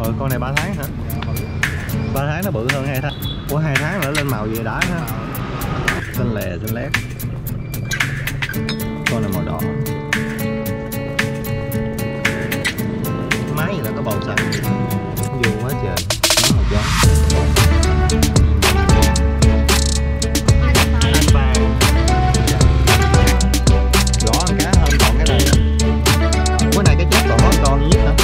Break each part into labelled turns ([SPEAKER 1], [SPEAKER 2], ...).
[SPEAKER 1] Rồi con này 3 tháng hả?
[SPEAKER 2] Dạ, bự.
[SPEAKER 1] 3 tháng nó bự hơn 2 tháng. Ủa 2 tháng nữa lên màu gì đã ha. Xanh lè xanh lét. Con này màu đỏ. Máy gì là có bầu xanh. Vô quá trời. Nó màu trắng. Anh vàng. Gõ ăn cá hơn còn cái này. Cái này cái chết còn có con duy nhất hả?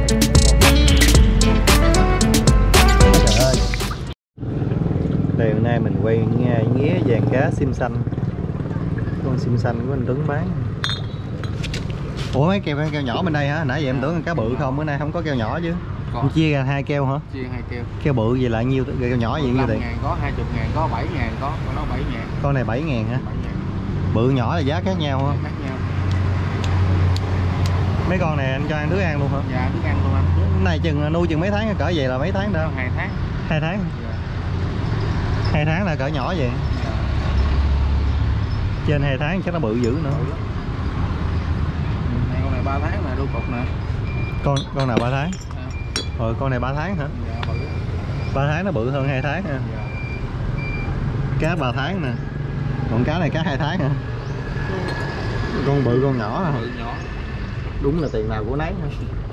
[SPEAKER 1] Trời ơi. Đây hôm nay mình quay nghía vàng cá sim xanh. Con sim xanh của anh Tuấn bán. Ủa mấy keo nhỏ bên đây hả? Nãy giờ em tưởng cá bự không, bữa nay không có keo nhỏ chứ. Em chia ra 2 keo hả?
[SPEAKER 2] Chia 2 keo.
[SPEAKER 1] Keo bự vậy là nhiêu, keo nhỏ vậy nhiêu tiền?
[SPEAKER 2] 15.000 có, 20.000 có, 7.000 có, con đó 7.000.
[SPEAKER 1] Con này 7.000 hả?
[SPEAKER 2] 7.000.
[SPEAKER 1] Bự nhỏ là giá khác nhau hả?
[SPEAKER 2] Khác nhau.
[SPEAKER 1] Mấy con này anh cho ăn thức ăn luôn hả?
[SPEAKER 2] Dạ, thức ăn luôn anh.
[SPEAKER 1] Cái này chừng nuôi chừng mấy tháng, cỡ vậy là mấy tháng đâu?
[SPEAKER 2] 2 tháng.
[SPEAKER 1] 2 tháng.
[SPEAKER 2] Dạ.
[SPEAKER 1] 2 tháng là cỡ nhỏ vậy.
[SPEAKER 2] Dạ.
[SPEAKER 1] Trên 2 tháng chắc nó bự dữ nữa.
[SPEAKER 2] Này, con này 3 tháng nè, đu cục nè.
[SPEAKER 1] Con nào 3 tháng?
[SPEAKER 2] À.
[SPEAKER 1] Rồi con này 3 tháng hả?
[SPEAKER 2] Dạ, bự.
[SPEAKER 1] 3 tháng nó bự hơn 2 tháng ha.
[SPEAKER 2] Dạ.
[SPEAKER 1] Cá 3 tháng nè. Còn cá này cá 2 tháng hả? Con bự con nhỏ hả?
[SPEAKER 2] Bự nhỏ.
[SPEAKER 1] Đúng là tiền nào của nấy.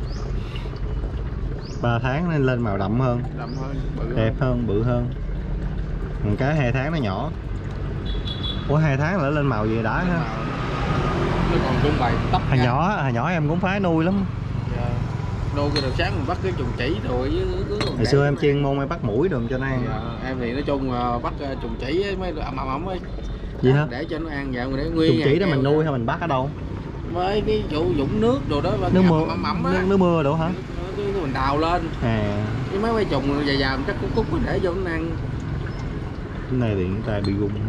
[SPEAKER 1] 3 tháng nên lên màu đậm hơn,
[SPEAKER 2] Đậm hơn, bự
[SPEAKER 1] đẹp hơn, bự hơn. Còn cá 2 tháng nó nhỏ. Ủa 2 tháng lại lên màu gì đã ha?
[SPEAKER 2] Nó còn trưng bày tóc.
[SPEAKER 1] Hồi nhỏ em cũng phái nuôi lắm.
[SPEAKER 2] Dạ. Nuôi cái đợt sáng mình bắt cái trùng chỉ rồi với
[SPEAKER 1] Hồi xưa em chuyên môn em bắt mũi đường cho nó ăn.
[SPEAKER 2] Dạ, em thì nói chung bắt trùng chỉ mới ẩm ấy.
[SPEAKER 1] Gì hả?
[SPEAKER 2] Để cho nó ăn dạo để nguyên.
[SPEAKER 1] Trùng chỉ đó mình nuôi hay mình bắt ở đâu?
[SPEAKER 2] Với cái vụ dũng nước đồ đó,
[SPEAKER 1] Nước mưa, nước mưa đồ hả?
[SPEAKER 2] Cái mình đào lên.
[SPEAKER 1] À.
[SPEAKER 2] Cái mấy trùng dài dài chắc cúc để vô nó ăn.
[SPEAKER 1] Cái này thì người ta bị gung.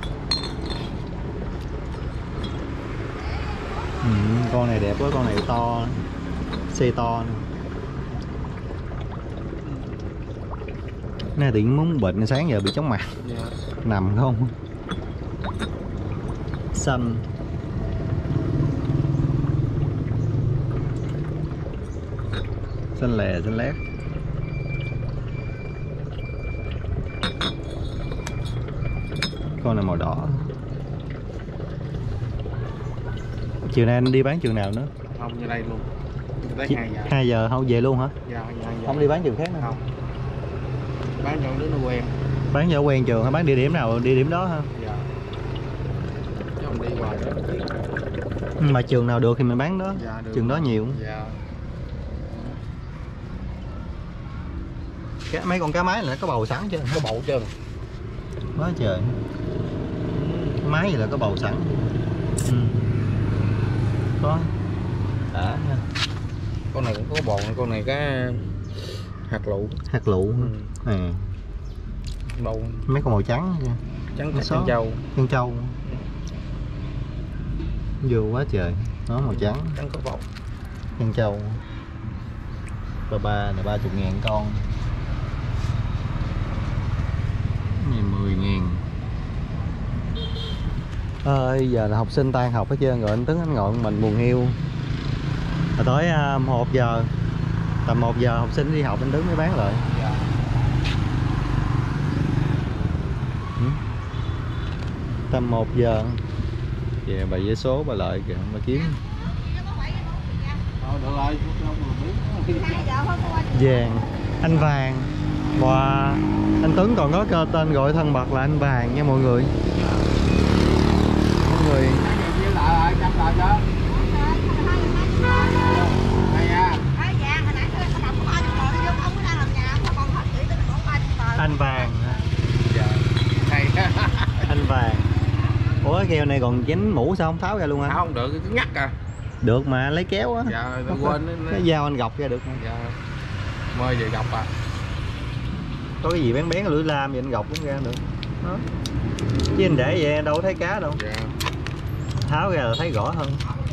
[SPEAKER 1] Con này đẹp quá, con này to, xe to nữa. Cái này thì muốn bệnh sáng giờ bị chóng mặt.
[SPEAKER 2] Dạ.
[SPEAKER 1] Nằm không? Xanh. Xanh lè xanh lét. Con này màu đỏ. Chiều nay anh đi bán trường nào nữa?
[SPEAKER 2] Không, như đây luôn. Tới 2 giờ.
[SPEAKER 1] 2 giờ không về luôn hả?
[SPEAKER 2] Dạ, 2 giờ.
[SPEAKER 1] Không đi bán trường khác nữa
[SPEAKER 2] không? Bán cho đứa nó quen.
[SPEAKER 1] Bán cho quen trường hay bán địa điểm nào, địa điểm đó ha?
[SPEAKER 2] Dạ. Chứ không đi hoài đó.
[SPEAKER 1] Mà trường nào được thì mình bán đó.
[SPEAKER 2] Dạ, được.
[SPEAKER 1] Trường đó nhiều.
[SPEAKER 2] Dạ.
[SPEAKER 1] Mấy con cá mái là nó có bầu sẵn chứ?
[SPEAKER 2] Có bầu chứ.
[SPEAKER 1] Quá trời. Máy gì là có bầu sẵn. Có. Đã nha.
[SPEAKER 2] Con này cũng có bầu, con này cá hạt lựu.
[SPEAKER 1] Hạt lựu. À.
[SPEAKER 2] Bầu.
[SPEAKER 1] Mấy con màu trắng kìa.
[SPEAKER 2] Trắng thật chân trâu.
[SPEAKER 1] Chân trâu. Vô quá trời. Nó màu trắng.
[SPEAKER 2] Trắng có bầu.
[SPEAKER 1] Chân trâu. Ba là 30.000 con. Này 10.000. Giờ là học sinh tan học hết trơn rồi, anh Tuấn anh ngồi mình buồn hiu. Rồi tới 1 giờ, tầm 1 giờ học sinh đi học anh Tuấn mới bán lại.
[SPEAKER 2] Dạ.
[SPEAKER 1] Tầm 1 giờ. Kìa bà giấy số bà lợi kìa, bà kiếm.
[SPEAKER 2] Được rồi.
[SPEAKER 1] Vàng, anh Vàng. Wow. Anh Tuấn còn có tên gọi thân mật là anh Vàng nha mọi người. Mọi người. Anh Vàng.
[SPEAKER 2] Dạ. Hay.
[SPEAKER 1] Anh Vàng. Ủa cái keo này còn dính mũ sao không tháo ra luôn hả?
[SPEAKER 2] Không được, cái ngắt à.
[SPEAKER 1] Được mà lấy kéo á.
[SPEAKER 2] Dạ, quên
[SPEAKER 1] cái dao anh gọc ra được mà.
[SPEAKER 2] Dạ. Mời về gọc à.
[SPEAKER 1] Có cái gì bén bén lưỡi lam vậy anh gọc cũng ra được. Đó. Chứ anh để vậy đâu thấy cá đâu.
[SPEAKER 2] Dạ.
[SPEAKER 1] Tháo ra là thấy rõ hơn.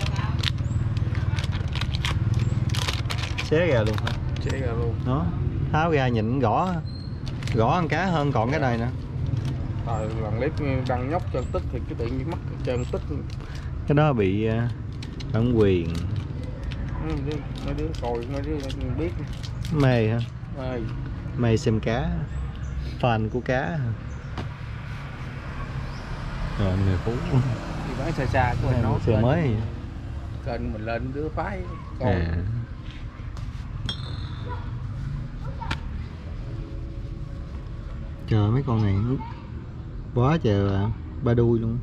[SPEAKER 1] Xé ra luôn hả?
[SPEAKER 2] Xé ra luôn.
[SPEAKER 1] Đó. Tháo ra nhìn gõ ăn cá hơn còn cái này nữa.
[SPEAKER 2] Rồi lần clip đăng nhóc chân tức thì cái tự nhiên mất chân tức.
[SPEAKER 1] Cái đó bị bản quyền.
[SPEAKER 2] Mấy đứa coi mấy đứa biết.
[SPEAKER 1] Mày hả?
[SPEAKER 2] Ơi.
[SPEAKER 1] Mày xem cá, fan của cá hả? Rồi người Phú
[SPEAKER 2] Đi bán xa xa của mình nó
[SPEAKER 1] xe mới vậy.
[SPEAKER 2] kênh mình lên đứa phái con.
[SPEAKER 1] À. Chờ mấy con này quá trời ba đuôi luôn.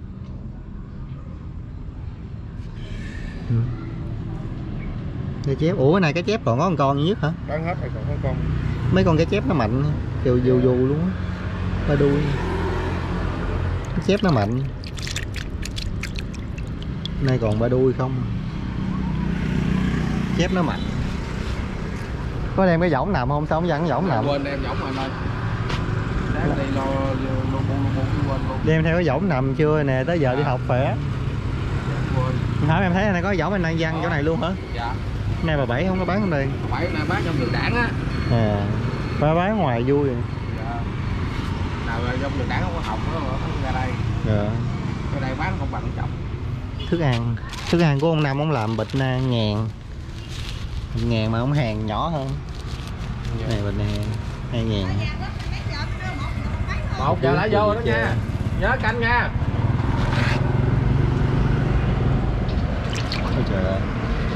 [SPEAKER 1] Cá chép, ủa cái này cá chép còn có một con duy nhất hả?
[SPEAKER 2] Bán hết rồi còn có con.
[SPEAKER 1] Mấy con cá chép nó mạnh kêu dù luôn á, ba đuôi. Cá chép nó mạnh. Nay còn ba đuôi không? Chép nó mạnh. Có đem cái võng nằm không? Sao không dặn võng nằm?
[SPEAKER 2] Quên em võng rồi ơi. Đang đi lo quên luôn.
[SPEAKER 1] Đem theo cái võng nằm chưa nè, tới giờ đi học khỏe. Hỏi em thấy này có võng anh đang văng chỗ này luôn hả?
[SPEAKER 2] Dạ.
[SPEAKER 1] Nay bà Bảy không có bán trong đây.
[SPEAKER 2] Bảy nay bán trong đường đảng á.
[SPEAKER 1] À, bà bán ngoài vui rồi.
[SPEAKER 2] Dạ. Nào trong đường đảng không có học nữa mà không ra đây.
[SPEAKER 1] Dạ.
[SPEAKER 2] Ở đây bán không bằng trọng.
[SPEAKER 1] Thức ăn của ông Năm ông làm bịch ngàn mà ông hàng nhỏ hơn. Dạ. Này bịch này 2.000.
[SPEAKER 2] Một giờ đã vô rồi đó nha. Nhớ canh nha.
[SPEAKER 1] Ôi trời ơi.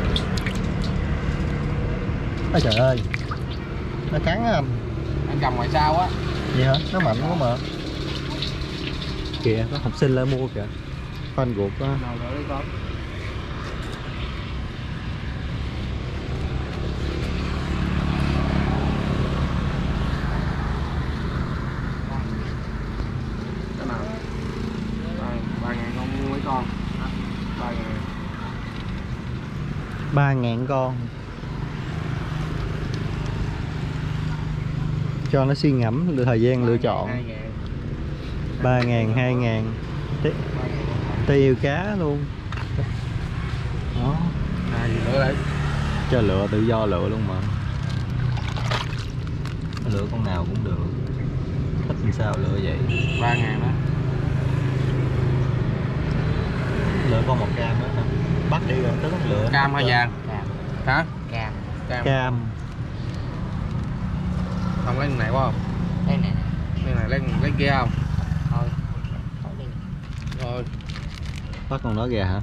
[SPEAKER 1] Ôi trời ơi. Nó cắn á anh.
[SPEAKER 2] Anh cầm ngoài sau á.
[SPEAKER 1] Vậy hả? Nó mạnh quá mà. Kìa, có học sinh lại mua kìa. Fan ruột á.
[SPEAKER 2] Nào nữa đi con. Cái nào? 3.000 con mua mấy con? 3.000.
[SPEAKER 1] 3.000 con. Cho nó suy ngẫm thời gian lựa chọn. 3.000, 2.000. Tây yêu cá luôn. Đó.
[SPEAKER 2] Gì nữa đấy?
[SPEAKER 1] Cho lựa, tự do lựa luôn mà. Lựa con nào cũng được. Thích làm sao lựa vậy.
[SPEAKER 2] 3.000 đó.
[SPEAKER 1] Lựa con 1 cam đó hả? Bắt đi rồi tới lựa.
[SPEAKER 2] Cam hay vàng? Hả? Cam. Không lấy này quá không?
[SPEAKER 3] Đây nè.
[SPEAKER 2] Cái này lấy kia không?
[SPEAKER 3] Thôi.
[SPEAKER 2] Rồi.
[SPEAKER 1] Bắt con đó kìa hả?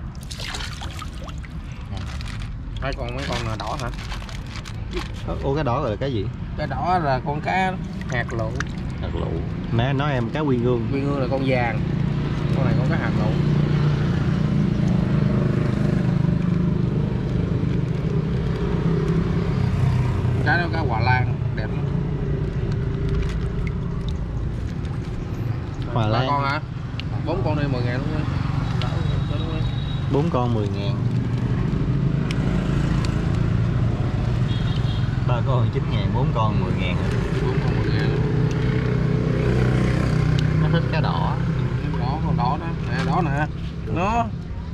[SPEAKER 2] Mấy con là đỏ hả?
[SPEAKER 1] Ủa cái đỏ rồi là cái gì?
[SPEAKER 2] Cái đỏ là con cá hạt lựu.
[SPEAKER 1] Hạt lựu. Mẹ nói em cá quy ngương.
[SPEAKER 2] Quy ngương là con vàng. Con này con cá hạt lựu. Cái đó cá Hòa Lan đẹp lắm.
[SPEAKER 1] Hòa Lan.
[SPEAKER 2] 3 con hả? 4 con đi 10.000 luôn đi.
[SPEAKER 1] 4 con 10.000. 3 con 9.000, 4 con 10.000.
[SPEAKER 2] 4 con 10.000.
[SPEAKER 1] Nó thích cá đỏ.
[SPEAKER 2] Con đỏ đó. Nè đó nè. Nó.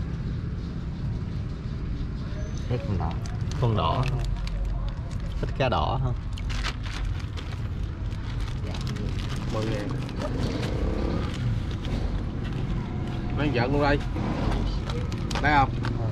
[SPEAKER 3] Thích con đỏ.
[SPEAKER 1] Con đỏ. Thích cá đỏ hả?
[SPEAKER 2] 10.000. Lấy giận luôn đây. Đây không?